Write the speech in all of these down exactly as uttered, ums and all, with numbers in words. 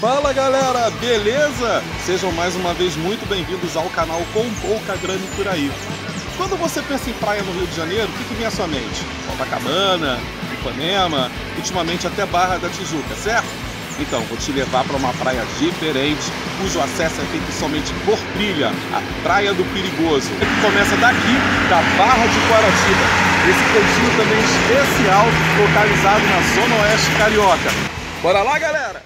Fala galera, beleza? Sejam mais uma vez muito bem-vindos ao canal Com Pouca Grana Por Aí. Quando você pensa em praia no Rio de Janeiro, o que, que vem à sua mente? Copacabana, Ipanema, ultimamente até Barra da Tijuca, certo? Então, vou te levar para uma praia diferente, cujo acesso é feito somente por trilha, a Praia do Perigoso, que começa daqui, da Barra de Guaratiba. Esse cantinho também especial, localizado na Zona Oeste Carioca. Bora lá, galera!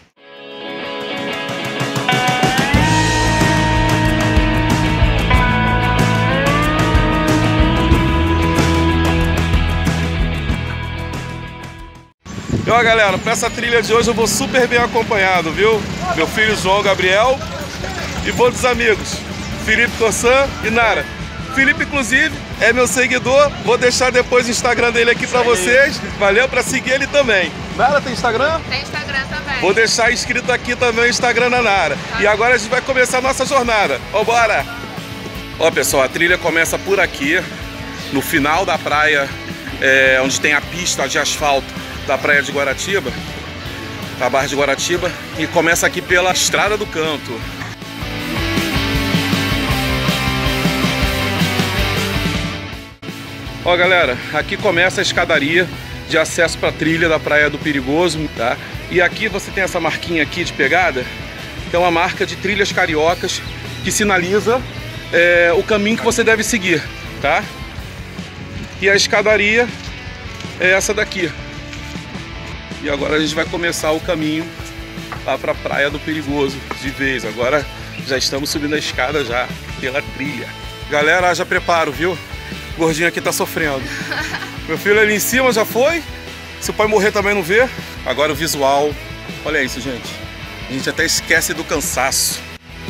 E ó galera, para essa trilha de hoje eu vou super bem acompanhado, viu? Meu filho João Gabriel e vou dos amigos Felipe Corsan e Nara. Felipe inclusive é meu seguidor, vou deixar depois o Instagram dele aqui para vocês. Valeu, para seguir ele também. Nara tem Instagram? Tem Instagram também. Vou deixar inscrito aqui também o Instagram da Nara. Tá. E agora a gente vai começar a nossa jornada. Vambora! Ó pessoal, a trilha começa por aqui, no final da praia, é, onde tem a pista de asfalto da Praia de Guaratiba, da Barra de Guaratiba, e começa aqui pela Estrada do Canto. Ó galera, aqui começa a escadaria de acesso para a trilha da Praia do Perigoso, tá? E aqui você tem essa marquinha aqui de pegada, que é uma marca de trilhas cariocas que sinaliza é, o caminho que você deve seguir, tá? E a escadaria é essa daqui. E agora a gente vai começar o caminho lá para a Praia do Perigoso de vez. Agora já estamos subindo a escada já pela trilha. Galera, já preparo, viu? O gordinho aqui tá sofrendo. Meu filho ali em cima já foi. Se o pai morrer também não vê. Agora o visual. Olha isso, gente. A gente até esquece do cansaço.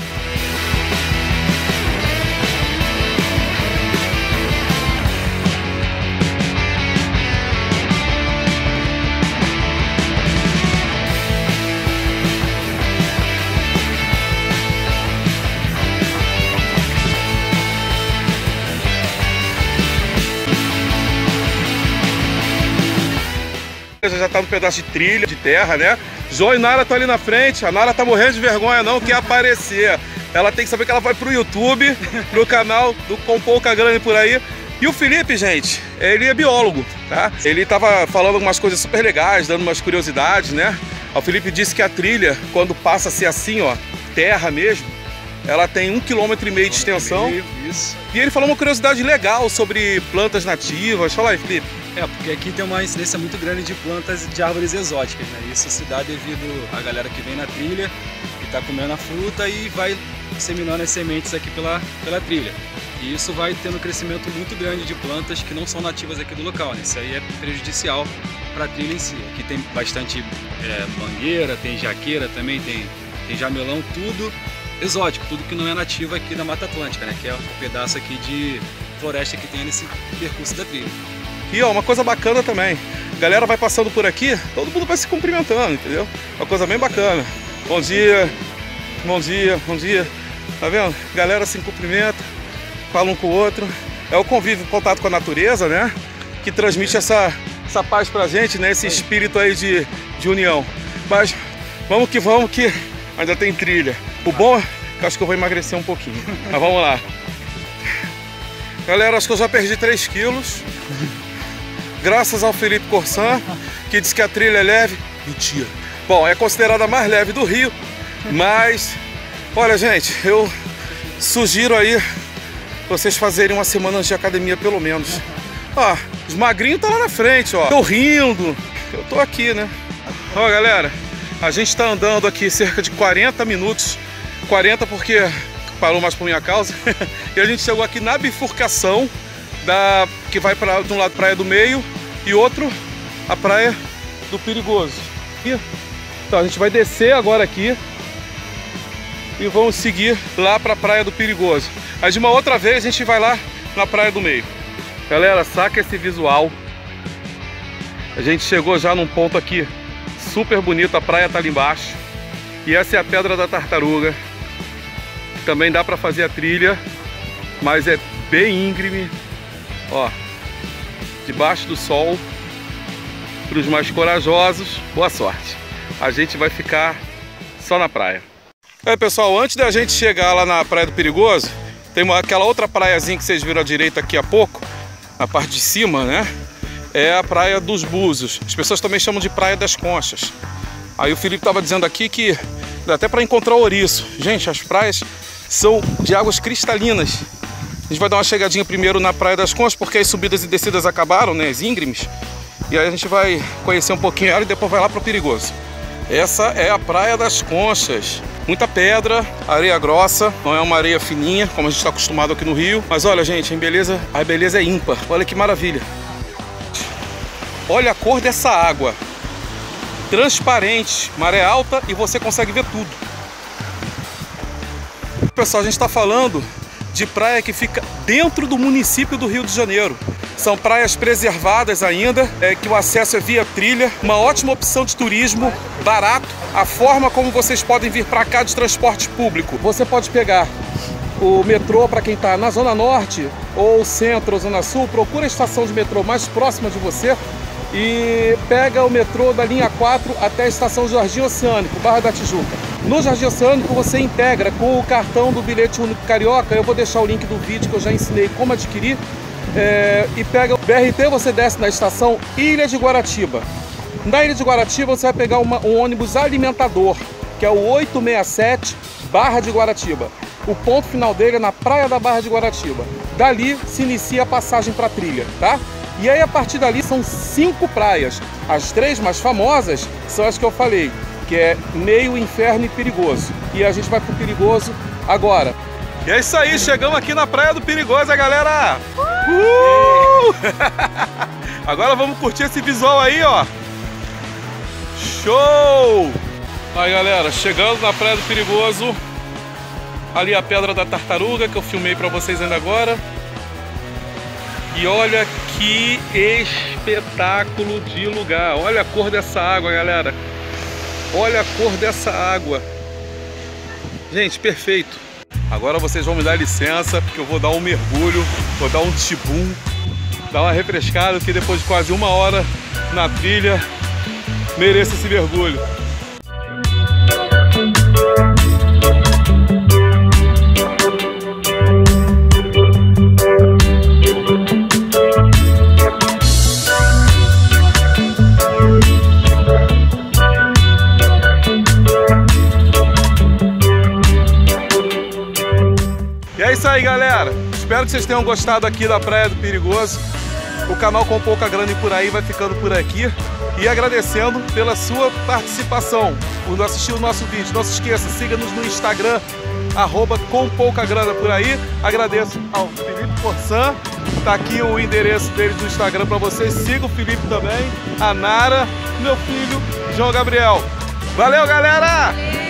Já tá no pedaço de trilha, de terra, né? João e Nara estão ali na frente. A Nara tá morrendo de vergonha, não quer aparecer. Ela tem que saber que ela vai pro YouTube, pro canal do Com Pouca Grana Por Aí. E o Felipe, gente, ele é biólogo, tá? Ele tava falando algumas coisas super legais, dando umas curiosidades, né? O Felipe disse que a trilha, quando passa a ser assim, ó, terra mesmo, ela tem um quilômetro e meio de extensão. Isso. E ele falou uma curiosidade legal sobre plantas nativas. Fala aí, Felipe. É, porque aqui tem uma incidência muito grande de plantas e de árvores exóticas, né? Isso se dá devido à galera que vem na trilha, que está comendo a fruta e vai disseminando as sementes aqui pela, pela trilha. E isso vai tendo um crescimento muito grande de plantas que não são nativas aqui do local, né? Isso aí é prejudicial para a trilha em si. Aqui tem bastante é, mangueira, tem jaqueira também, tem, tem jamelão, tudo exótico, tudo que não é nativo aqui da Mata Atlântica, né? Que é o pedaço aqui de floresta que tem nesse percurso da trilha. E ó, uma coisa bacana também, a galera vai passando por aqui, todo mundo vai se cumprimentando, entendeu? Uma coisa bem bacana. Bom dia, bom dia, bom dia. Tá vendo? Galera se cumprimenta, fala um com o outro. É o convívio, o contato com a natureza, né? Que transmite essa, essa paz pra gente, né? Esse espírito aí de, de união. Mas vamos que vamos, que ainda tem trilha. O bom é que eu acho que eu vou emagrecer um pouquinho. Mas vamos lá. Galera, acho que eu já perdi três quilos. Graças ao Felipe Corsan, que diz que a trilha é leve. Mentira. Bom, é considerada a mais leve do Rio, mas olha, gente, eu sugiro aí vocês fazerem uma semana de academia pelo menos. Ó, os magrinhos estão lá na frente, ó. Tô rindo. Eu tô aqui, né? Ó, galera, a gente tá andando aqui cerca de quarenta minutos. quarenta porque parou mais por minha causa. E a gente chegou aqui na bifurcação da, que vai para de um lado Praia do Meio e outro a Praia do Perigoso. E, então a gente vai descer agora aqui e vamos seguir lá para a Praia do Perigoso. Aí de uma outra vez a gente vai lá na Praia do Meio. Galera, saca esse visual. A gente chegou já num ponto aqui super bonito, a praia tá ali embaixo. E essa é a Pedra da Tartaruga. Também dá para fazer a trilha, mas é bem íngreme. Ó, debaixo do sol, para os mais corajosos, boa sorte. A gente vai ficar só na praia. É, pessoal, antes da gente chegar lá na Praia do Perigoso, tem uma, aquela outra praiazinha que vocês viram à direita aqui a pouco, na parte de cima, né? É a Praia dos Búzios. As pessoas também chamam de Praia das Conchas. Aí o Felipe estava dizendo aqui que dá até para encontrar ouriço. Gente, as praias são de águas cristalinas. A gente vai dar uma chegadinha primeiro na Praia das Conchas, porque as subidas e descidas acabaram, né? As íngremes. E aí a gente vai conhecer um pouquinho ela e depois vai lá para o Perigoso. Essa é a Praia das Conchas. Muita pedra, areia grossa, não é uma areia fininha, como a gente está acostumado aqui no Rio. Mas olha, gente, a beleza, a beleza é ímpar. Olha que maravilha. Olha a cor dessa água. Transparente, maré alta e você consegue ver tudo. Pessoal, a gente está falando de praia que fica dentro do município do Rio de Janeiro. São praias preservadas ainda, é, que o acesso é via trilha, uma ótima opção de turismo, barato. A forma como vocês podem vir para cá de transporte público. Você pode pegar o metrô para quem está na Zona Norte, ou Centro ou Zona Sul, procura a estação de metrô mais próxima de você e pega o metrô da linha quatro até a estação Jardim Oceânico, Barra da Tijuca. No Jardim Oceânico você integra com o cartão do bilhete único carioca. Eu vou deixar o link do vídeo que eu já ensinei como adquirir. É, e pega o B R T, você desce na estação Ilha de Guaratiba. Na Ilha de Guaratiba você vai pegar uma, um ônibus alimentador, que é o oito seis sete Barra de Guaratiba. O ponto final dele é na Praia da Barra de Guaratiba. Dali se inicia a passagem para a trilha, tá? E aí a partir dali são cinco praias. As três mais famosas são as que eu falei, que é Meio, Inferno e Perigoso. E a gente vai pro Perigoso agora. E é isso aí, chegamos aqui na Praia do Perigoso, galera! Uh! Agora vamos curtir esse visual aí, ó! Show! Aí, galera, chegando na Praia do Perigoso. Ali a Pedra da Tartaruga, que eu filmei pra vocês ainda agora. E olha que espetáculo de lugar! Olha a cor dessa água, galera! Olha a cor dessa água! Gente, perfeito! Agora vocês vão me dar licença, porque eu vou dar um mergulho, vou dar um tibum, dar uma refrescada, que depois de quase uma hora na trilha, mereço esse mergulho. É isso aí, galera. Espero que vocês tenham gostado aqui da Praia do Perigoso. O canal Com Pouca Grana e Por Aí vai ficando por aqui. E agradecendo pela sua participação, por assistir o nosso vídeo. Não se esqueça, siga-nos no Instagram, arroba Com Pouca Grana Por Aí. Agradeço ao Felipe Corsan. Tá aqui o endereço dele do Instagram para vocês. Siga o Felipe também, a Nara, meu filho, João Gabriel. Valeu, galera!